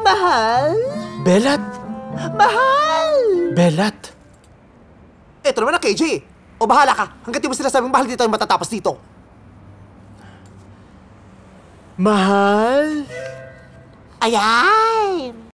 Mahal? Belat? Mahal! Belat? Eto naman na, KJ. O bahala ka. Hanggat di mo sinasabing mahal, di tayo matatapos dito. Mahal? Ayan!